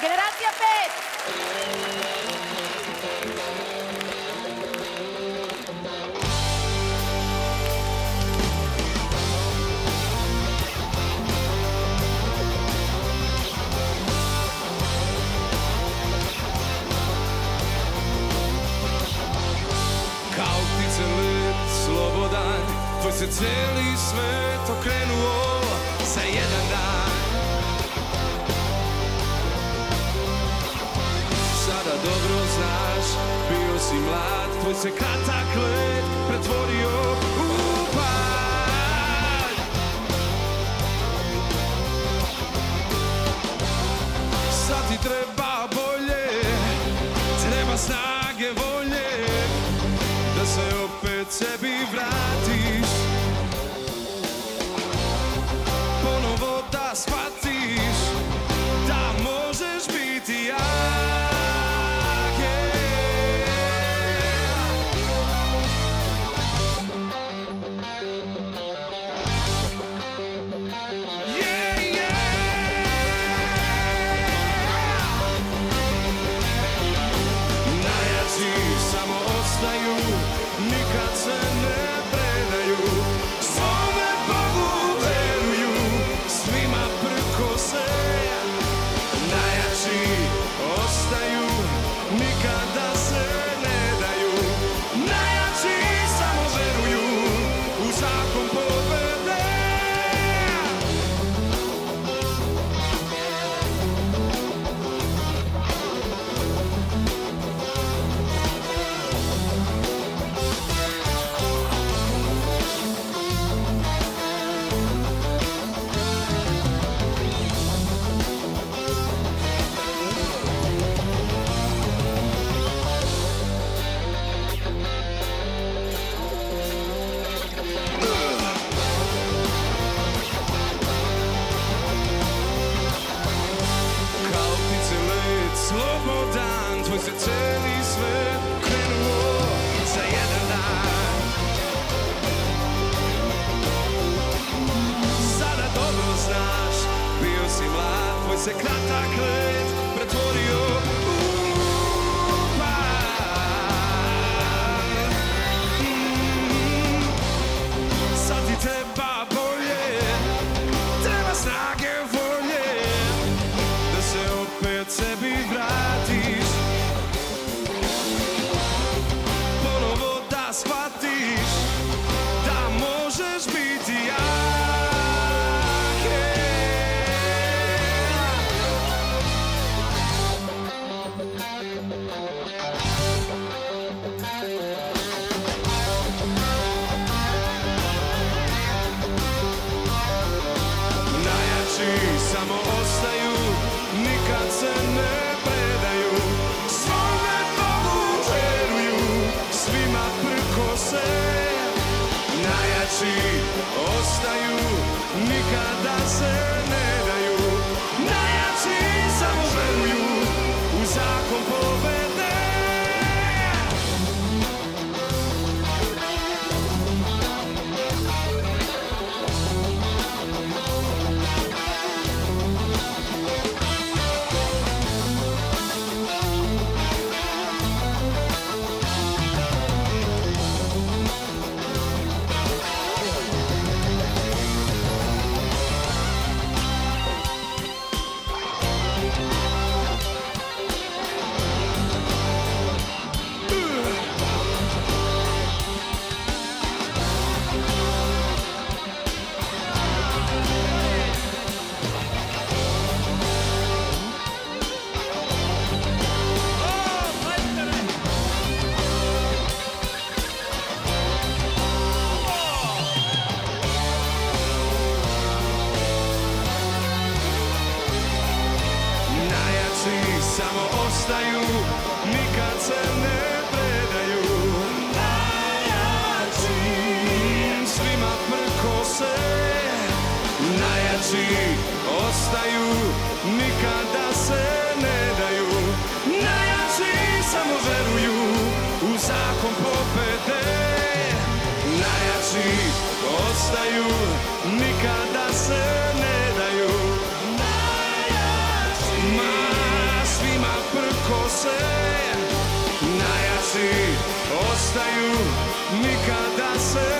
Generacija 5. Kao ptice let slobodan, tvoj se cijeli svet okrenuo za jedan dan. Sada dobro znaš, bio si mlad, tvoj se kratak let pretvorio u pad. Sad ti treba bolje, treba snage volje, da se opet sebi vratiš, ponovo da shvatiš da možeš biti jak. Nikad se ne predaju, svome Bogu veruju, svima prkose. Najjači ostaju, nikada se ne daju. Najjači samo veruju u zakon pobede. Slobodan, tvoj se cijeli svet krenuo za jedan dan. Sada dobro znaš, bio si mlad, tvoj se kratak let pretvorio u pad. Sad ti treba bolje, treba snage volje, da se opet sebi vratiš, ponovo da shvatiš da možeš biti jak. Najjači samo ostaju, nikad se ne predaju, svome Bogu veruju, svima prkose. Najjači ostaju, nikada se ne daju. Najjači samo veruju u zakon pobede. Samo ostaju, nikad se ne predaju. Najjači svima prkose. Najjači ostaju, nikada se ne daju. Najjači samo veruju u zakon pobede. Najjači ostaju, nikada se ne daju. Najjači ostaju, nikada se